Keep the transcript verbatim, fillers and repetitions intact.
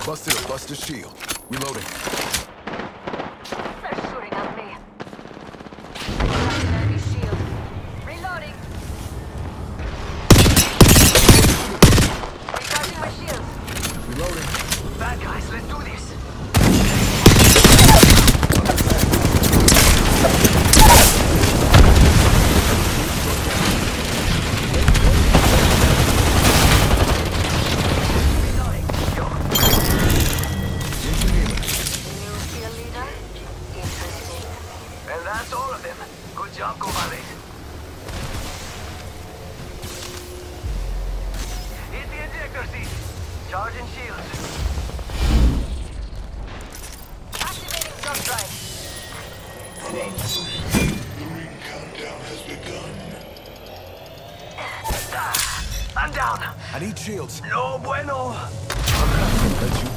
Busted a Buster shield. Reloading. They're shooting at me. Cracked an enemy shield. Reloading. Recharging my shields. Reloading. Bad guys, let's do this. That's all of them. Good job, compadres. Hit the ejector seat. Charging shields. Activating jump drive. Run free. The ring countdown has begun. Ah, I'm down. I need shields. No bueno. I'm not gonna let you